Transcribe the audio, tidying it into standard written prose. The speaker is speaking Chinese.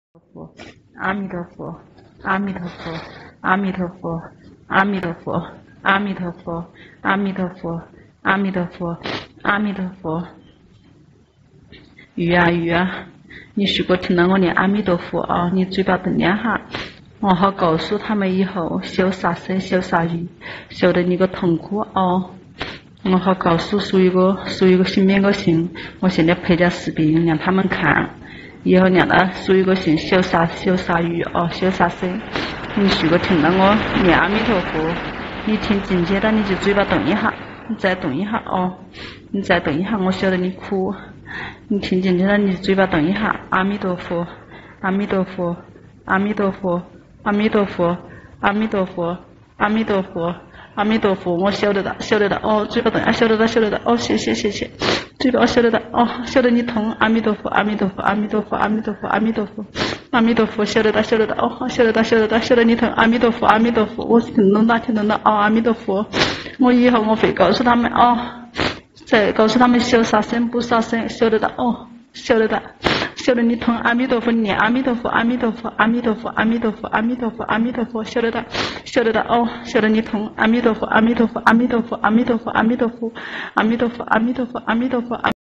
佛，阿弥陀佛，阿弥陀佛，阿弥陀佛，阿弥陀佛，阿弥陀佛，阿弥陀佛，阿弥陀佛，阿弥陀佛。鱼啊鱼啊，你如果听到我念阿弥陀佛啊，你嘴巴动两下，我好告诉他们以后修杀生修杀鱼，修得你个痛苦哦。我好告诉所有个新面个信，我现在拍点视频让他们看。以后让他所有个信修杀鱼哦，修杀生。你如果听到我念阿弥陀佛，你听进去了你就嘴巴动一下，你再动一下哦，你再动一下，我晓得你苦。你听进去了你就嘴巴动一下，阿弥陀佛，阿弥陀佛，阿弥陀佛，阿弥陀佛，阿弥陀佛，阿弥陀佛，阿弥陀佛，我晓得的哦，嘴巴动一下，晓得的哦，谢谢。嘴巴晓得的哦，晓得你痛，阿弥陀佛，阿弥陀佛，阿弥陀佛，阿弥陀佛，阿弥陀佛，阿弥陀佛，晓得的哦，晓得你痛，阿弥陀佛，阿弥陀佛，我听懂的哦，阿弥陀佛，我以后我会告诉他们哦，再告诉他们修杀生不杀生，晓得的哦，晓得你痛，阿弥陀佛，念阿弥陀佛，阿弥陀佛，阿弥陀佛，阿弥陀佛，阿弥陀佛，阿弥陀佛，晓得的哦，晓得你痛，阿弥陀佛，阿弥陀佛，阿弥陀佛，阿弥陀佛，阿弥陀佛，阿弥陀佛，阿弥陀佛，阿弥陀佛。